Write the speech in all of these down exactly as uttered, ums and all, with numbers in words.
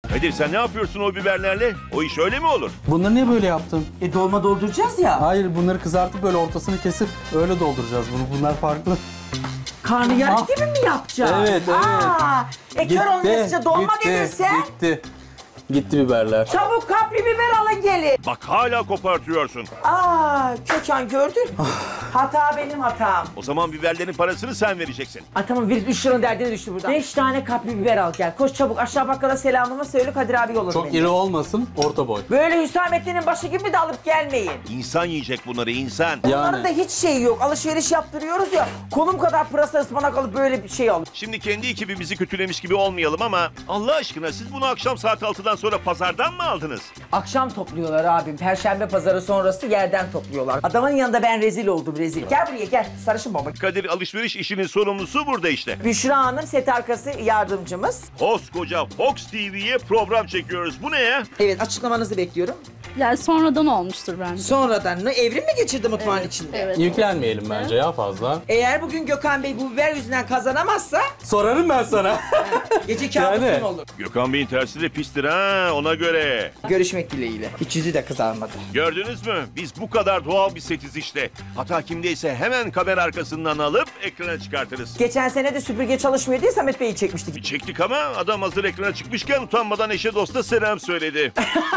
Kadir sen ne yapıyorsun o biberlerle? O iş öyle mi olur? Bunları niye böyle yaptın? E dolma dolduracağız ya. Hayır, bunları kızartıp böyle ortasını kesip öyle dolduracağız bunu. Bunlar farklı. Karnıyarık Ah. gibi mi yapacağız? Evet, evet. Aa, e kör olmayınca dolma gitti, gelirse. Gitti. Gitti biberler. Çabuk kapri biber alın gelin. Bak hala kopartıyorsun. Aa, Kökan gördün. Hata benim hatam. O zaman biberlerin parasını sen vereceksin. Ay tamam, bir üç liranın derdine düştü buradan. Beş tane kapri biber al gel. Koş çabuk aşağı bakkala selamımı söyle, Kadir abi yolladı Çok beni. iri olmasın, orta boy. Böyle Hüsamettin'in başı gibi de alıp gelmeyin. İnsan yiyecek bunları insan. Onların da hiç şey yok. Alışveriş yaptırıyoruz ya. Kolum kadar pırasa ıspanak alıp böyle bir şey al. Şimdi kendi ekibimizi kötülemiş gibi olmayalım ama Allah aşkına siz bunu akşam saat altıdan sonra pazardan mı aldınız? Akşam topluyorlar abim. Perşembe pazarı sonrası yerden topluyorlar. Adamın yanında ben rezil oldum, rezil. Gel buraya gel. Sarışın baba. Kadir alışveriş işinin sorumlusu burada işte. Büşra Hanım set arkası yardımcımız. Koskoca Fox T V'ye program çekiyoruz. Bu ne ya? Evet, açıklamanızı bekliyorum. Yani sonradan olmuştur bence. Sonradan ne evrim mi geçirdi mutfağın içinde? Evet. Yüklenmeyelim bence ya fazla. Eğer bugün Gökhan Bey bu biber yüzünden kazanamazsa Sorarım ben sana. gece kabusun Yani. olur. Gökhan Bey'in tersi de pistir ha ona göre. Görüşmek dileğiyle. Hiç yüzü de kızarmadı. Gördünüz mü? Biz bu kadar doğal bir setiz işte. Hata kimdeyse hemen kamera arkasından alıp ekrana çıkartırız. Geçen sene de süpürge çalışmıyor diye Samet Bey'i çekmiştik. Çektik ama adam hazır ekrana çıkmışken utanmadan eşe dosta selam söyledi.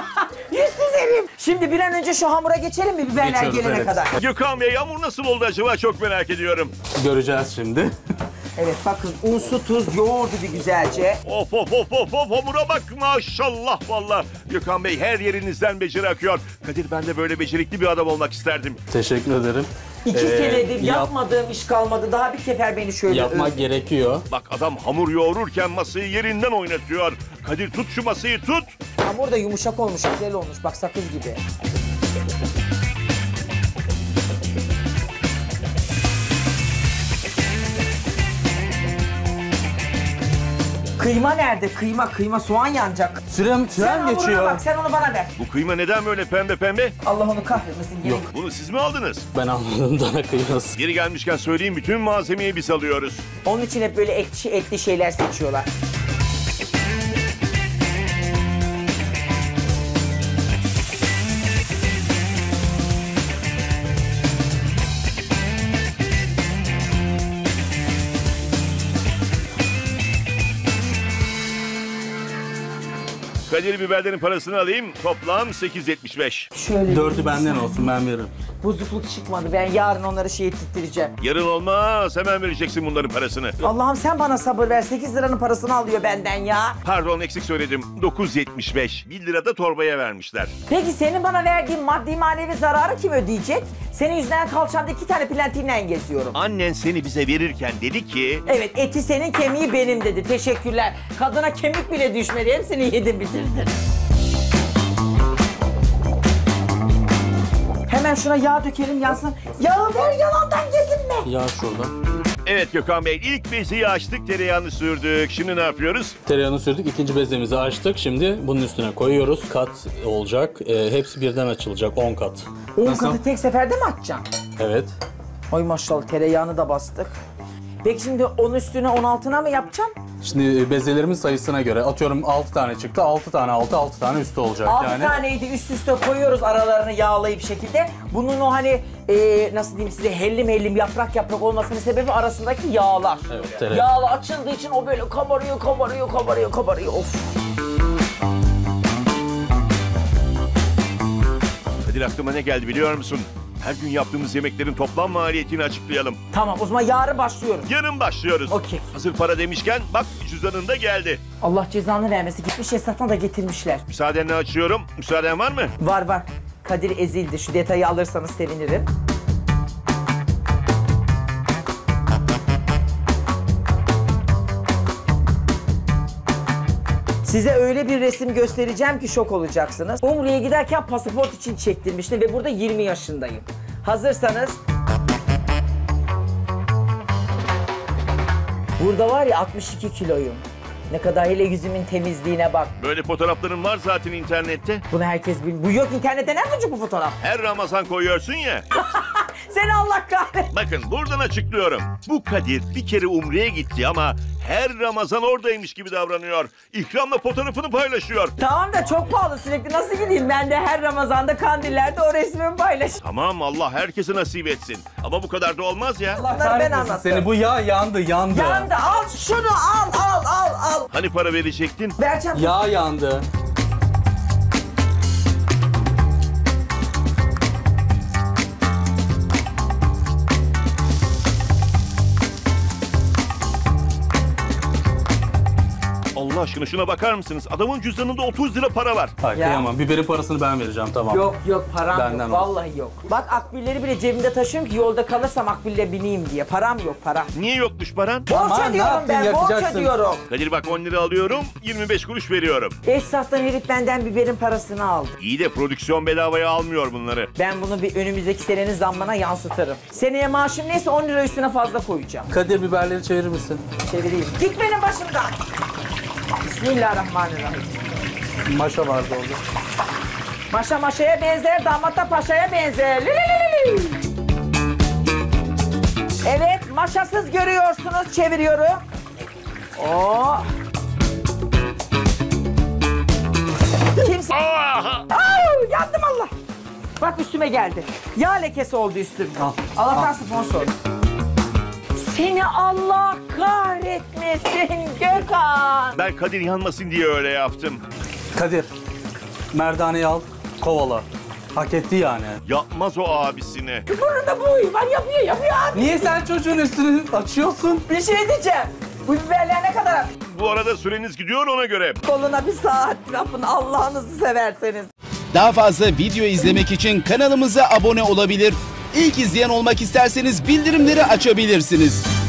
Yüzsüz herif. Şimdi bir an önce şu hamura geçelim mi biberler Geçiyoruz, gelene evet. kadar? Gökhan Bey hamur nasıl oldu acaba çok merak ediyorum. Göreceğiz şimdi. Evet bakın un, su, tuz yoğurdu bir güzelce. Of of of of of hamura bak maşallah valla. Gökhan Bey her yerinizden beceri akıyor. Kadir ben de böyle becerikli bir adam olmak isterdim. Teşekkür ederim. İki Ee, senedir yap- yapmadığım iş kalmadı. Daha bir sefer beni şöyle Yapmak öv. gerekiyor. Bak adam hamur yoğururken masayı yerinden oynatıyor. Kadir tut şu masayı tut. Hamur da yumuşak olmuş, güzel olmuş. Bak sakız gibi. Kıyma nerede? Kıyma, kıyma. Soğan yanacak. Sürem, Sen sürem hamuruna geçiyor. bak, sen onu bana ver. Bu kıyma neden böyle pembe pembe? Allah onu kahretmesin. Gene Yok. Bunu siz mi aldınız? Ben anladım dana kıyması. Geri gelmişken söyleyeyim bütün malzemeyi biz alıyoruz. onun için hep böyle etli, etli şeyler seçiyorlar. Kadir biberlerin parasını alayım. Toplam sekiz yetmiş beş. Şöyle Dördü benden olsun, ben veririm. bozukluk çıkmadı. Ben yarın onları şey ettireceğim. Yarın olmaz. Hemen vereceksin bunların parasını. Allah'ım sen bana sabır ver. sekiz liranın parasını alıyor benden ya. Pardon eksik söyledim. dokuz yetmiş beş. bir lira da torbaya vermişler. Peki senin bana verdiğin maddi manevi zararı kim ödeyecek? Senin yüzünden kalçamda iki tane platinle geziyorum. Annen seni bize verirken dedi ki... Evet, eti senin, kemiği benim dedi. Teşekkürler. Kadına kemik bile düşmedi. Hepsini yedin bitirdin. Hemen şuna yağ dökelim yansın. Yağı ver, yalandan gezinme. Yağ şurada. Evet Gökhan Bey ilk beziyi açtık, tereyağını sürdük. Şimdi ne yapıyoruz? Tereyağını sürdük, ikinci bezemizi açtık. Şimdi bunun üstüne koyuyoruz. Kat olacak. Ee, hepsi birden açılacak, on kat. on Nasıl? katı tek seferde mi atacaksın? Evet. Ay maşallah, tereyağını da bastık. Peki şimdi on üstüne on altına mı yapacaksın? Şimdi bezelerimin sayısına göre atıyorum altı tane çıktı. altı tane altı, altı tane üstü olacak Altı yani. taneydi üst üste koyuyoruz aralarını yağlayıp şekilde. Bunun o hani e, nasıl diyeyim size hellim hellim yaprak yaprak olmasının sebebi arasındaki yağlar. Evet, tereyağı. Yağlı açıldığı için o böyle kabarıyor kabarıyor kabarıyor kabarıyor of. Kadir aklıma ne geldi biliyor musun? Her gün yaptığımız yemeklerin toplam maliyetini açıklayalım. Tamam o zaman yarın başlıyorum. Yarın başlıyoruz. Okey. Hazır para demişken bak cüzdanında geldi. Allah cezanı vermesi, gitmiş esnafına da getirmişler. Müsaadenle açıyorum. Müsaaden var mı? Var var. Kadir ezildi, şu detayı alırsanız sevinirim. Size öyle bir resim göstereceğim ki şok olacaksınız. Umre'ye giderken pasaport için çektirmiştim ve burada yirmi yaşındayım. Hazırsanız... Burada var ya altmış iki kiloyum. Ne kadar, hele yüzümün temizliğine bak. Böyle fotoğrafların var zaten internette. Bunu herkes bilmiyor. Bu yok internette, nerede bu fotoğraf? Her Ramazan koyuyorsun ya. Seni Allah kahretsin. Bakın buradan açıklıyorum. Bu Kadir bir kere Umre'ye gitti ama her Ramazan oradaymış gibi davranıyor. İkramla fotoğrafını paylaşıyor. Tamam da çok pahalı sürekli nasıl gideyim? Ben de her Ramazan'da kandillerde o resmimi paylaş. Tamam Allah herkese nasip etsin. Ama bu kadar da olmaz ya. Bunları ben Kahretmesin anlattım. seni, bu yağ yandı yandı. Yandı al şunu al al al al. Hani para verecektin? Vereceğim. Yağ yandı. Allah aşkına şuna bakar mısınız? Adamın cüzdanında otuz lira para var. Hayır Ya. kıyamam. Biberin parasını ben vereceğim, tamam. Yok yok param Benden yok olsun. vallahi yok. Bak akbilleri bile cebimde taşıyorum ki yolda kalırsam akbille bineyim diye. Param yok para. Niye yokmuş paran? Borç Aman, ne ödüyorum yaptın, ben borç yakacaksın. ödüyorum. Kadir bak on lira alıyorum, yirmi beş kuruş veriyorum. Esnaftan herif benden biberin parasını aldı. İyi de prodüksiyon bedavaya almıyor bunları. Ben bunu bir önümüzdeki senenin zammına yansıtırım. Seneye maaşım neyse on lira üstüne fazla koyacağım. Kadir biberleri çevirir misin? Çevireyim. Git benim başımdan. Bismillahirrahmanirrahim. Maşa vardı orada. Maşa maşaya benzer, damat da paşaya benzer. Li li li li li. Evet, maşasız görüyorsunuz. Çeviriyorum. Oo. Kimse... Aa! Au, yandım Allah. Bak üstüme geldi. Yağ lekesi oldu üstümde. Al, Allah'tan al. sponsor. Seni Allah kahretmesin Gökhan. Ben Kadir yanmasın diye öyle yaptım. Kadir, merdaneyi al, kovala. Hak etti yani. Yapmaz o abisine. Burnunda bu uyu var, yapıyor yapıyor abi. Niye sen çocuğun üstünü açıyorsun? Bir şey diyeceğim. Bu biberler ne kadar? Bu arada süreniz gidiyor ona göre. Koluna bir saat yapın Allah'ınızı severseniz. Daha fazla video izlemek için kanalımıza abone olabilir. İlk izleyen olmak isterseniz bildirimleri açabilirsiniz.